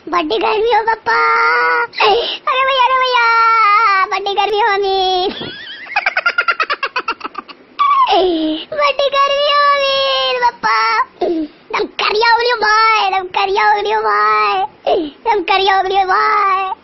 बड़ी गर्मी हो पापा। अरे भैया बड़ी गर्मी हो अमीर। बड़ी गर्मी हो अमीर पापा। दम करिया उगलियो भाई, दम करिया उगलियो भाई, दम करिया उगलियो भाई।